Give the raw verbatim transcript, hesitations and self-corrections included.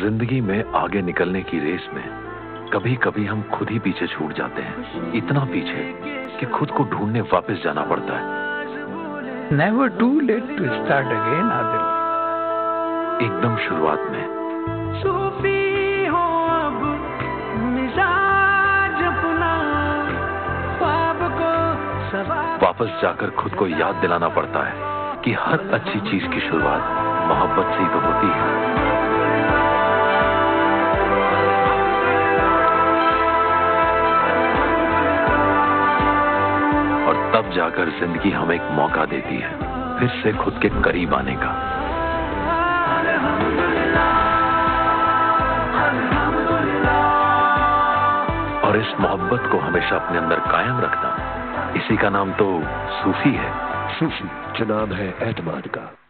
जिंदगी में आगे निकलने की रेस में कभी कभी हम खुद ही पीछे छूट जाते हैं, इतना पीछे कि खुद को ढूंढने वापस जाना पड़ता है। Never too late to start again, Adil. एकदम शुरुआत में सूफी हो अब मिजाज अपना, ख्वाब को सवार वापस जाकर खुद को याद दिलाना पड़ता है कि हर अच्छी चीज की शुरुआत मोहब्बत से ही तो होती है। और तब जाकर जिंदगी हमें एक मौका देती है फिर से खुद के करीब आने का। और इस मोहब्बत को हमेशा अपने अंदर कायम रखना, इसी का नाम तो सूफी है। सूफी जो नाम है एतमाद का।